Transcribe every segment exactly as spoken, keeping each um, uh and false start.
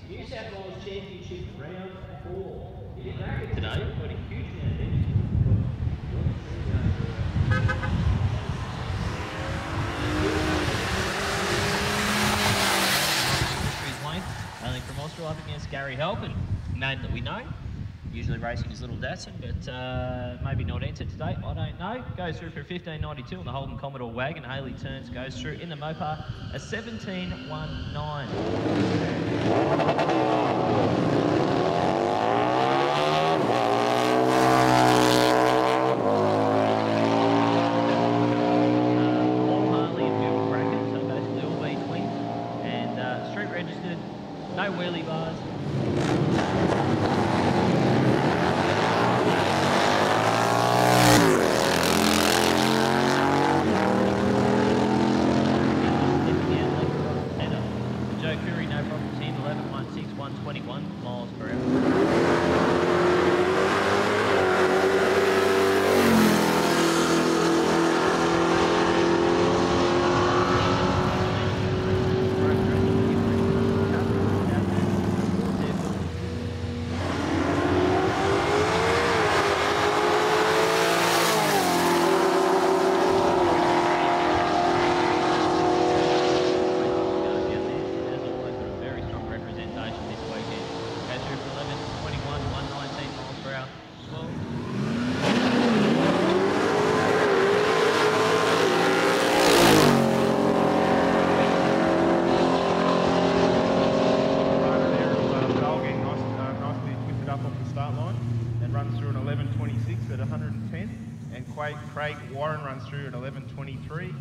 New South Wales Championship round four. It is racket today, we've got a huge amount of energy. Only from Austria up against Gary Halpin, name that we know. Usually racing his little Datsun, but uh, maybe not entered today, I don't know. Goes through for fifteen ninety-two on the Holden Commodore wagon. Haley turns, goes through in the Mopar, a seventeen nineteen. No wheelie bars. Joe Curry, no problem. ten, eleven, one six, one twenty-one miles per hour. Craig Warren runs through at eleven twenty-three.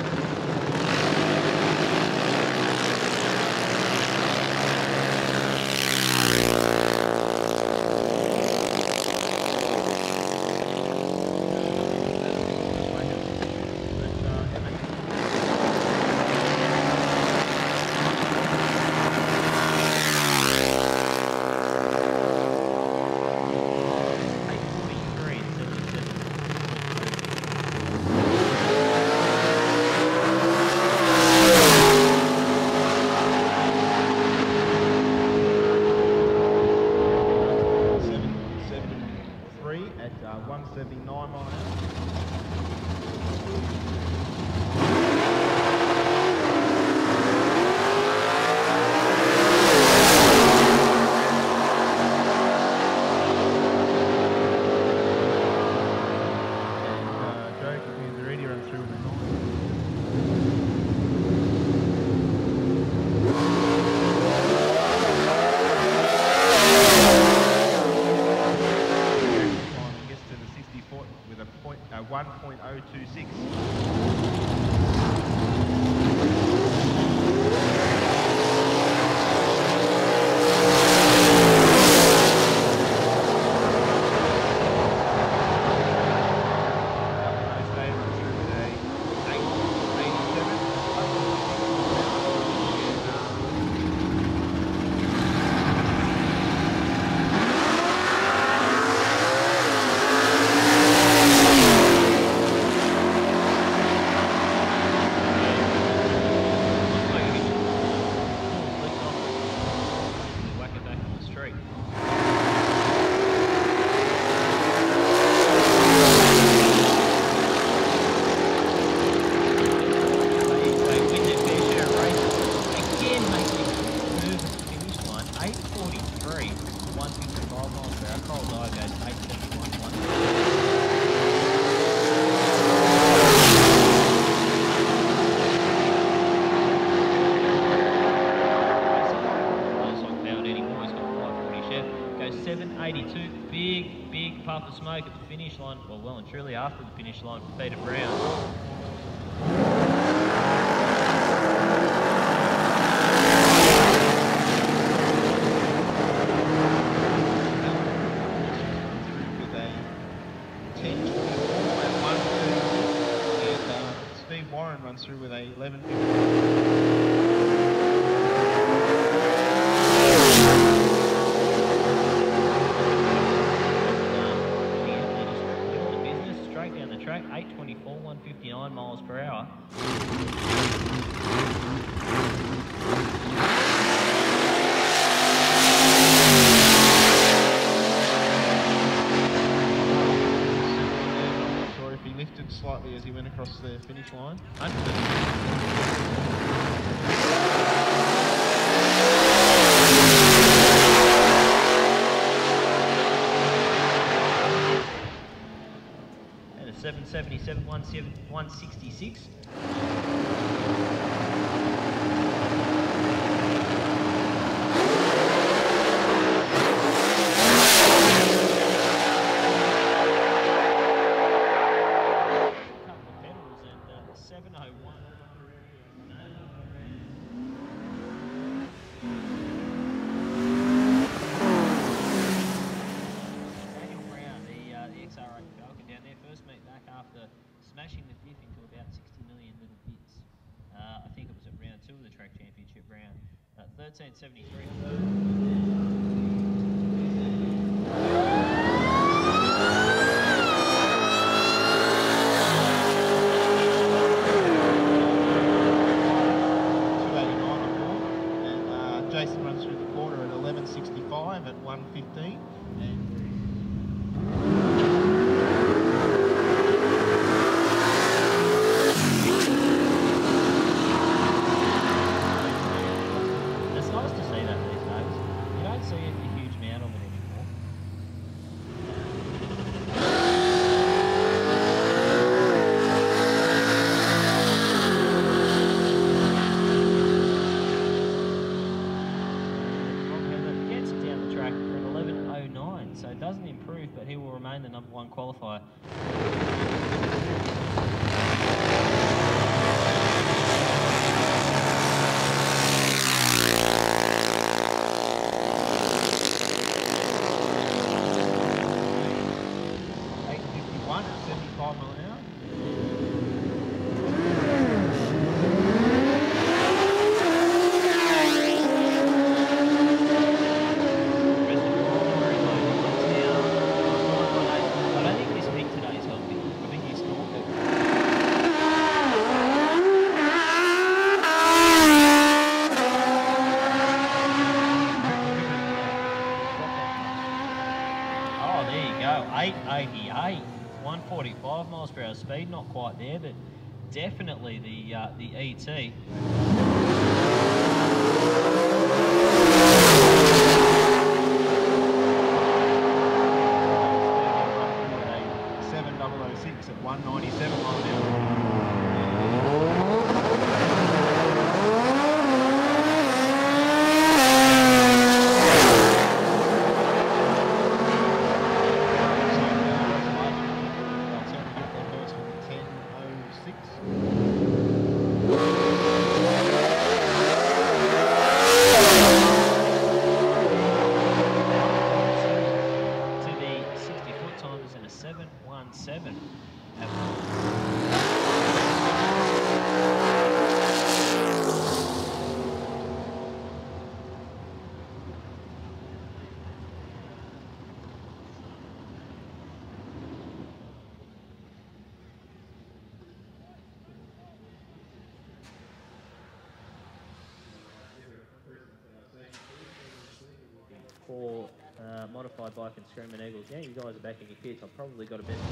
one point oh two six. seven eighty-two, big, big puff of smoke at the finish line, well, well and truly after the finish line for Peter Brown. Warren runs through with a eleven. Straight down the track, eight twenty-four, one fifty-nine miles per hour. moved slightly as he went across the finish line. And a seven seventy-seven, one sixty-six. Smashing the diff into about sixty million little bits. Uh, I think it was at round two of the track championship round. Uh, thirteen seventy-three. two eighty-nine on board. And uh, Jason runs through the quarter at eleven sixty-five at one fifteen. And but he will remain the number one qualifier. eight fifty-one at seventy-five mile an hour. eight eighty-eight, one forty-five miles per hour speed, not quite there, but definitely the uh, the E T. seven double oh six at one ninety-seven mile an hour. For uh, modified bike and Screaming Eagles. Yeah, you guys are back in your kits. I've probably got a bit.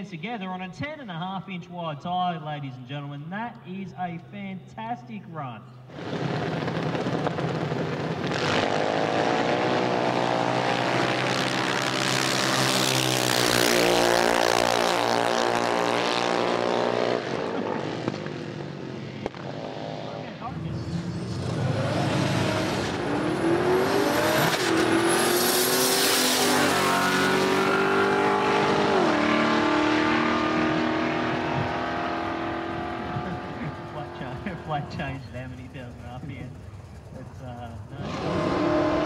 pairs together on a ten and a half inch wide tyre, ladies and gentlemen. That is a fantastic run. Flat change at how many thousand R P M. It's uh, no.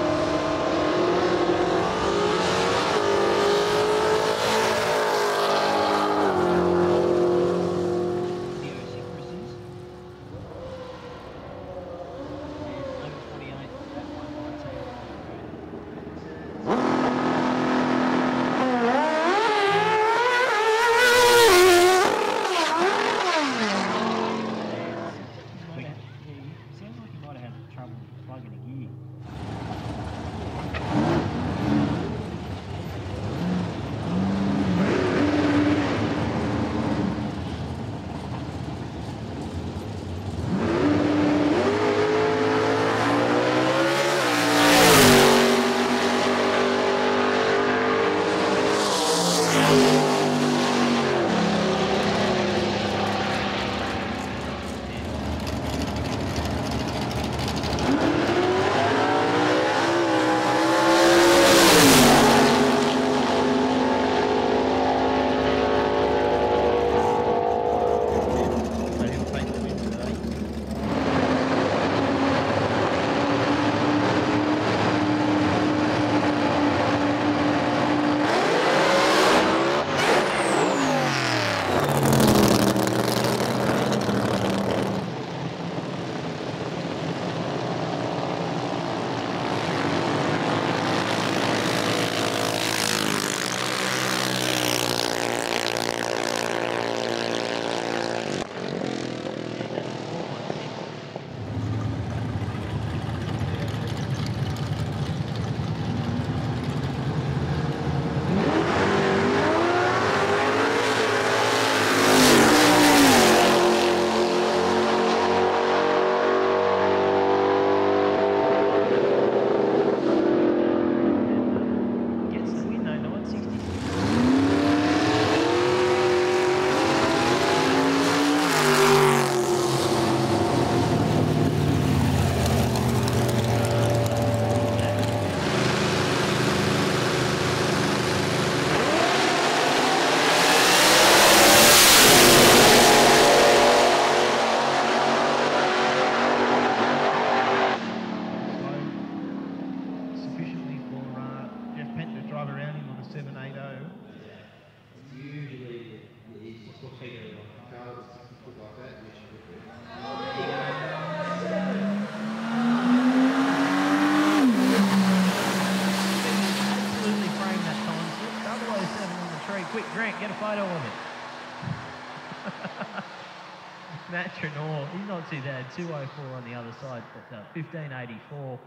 Get a photo of it. Matronor, he's not too bad. two oh four on the other side, but uh, fifteen eighty-four.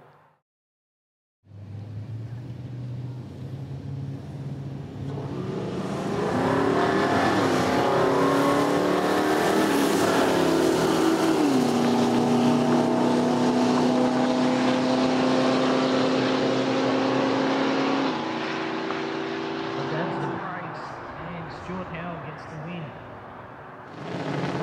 That's the brakes, and Stuart Howell gets the win.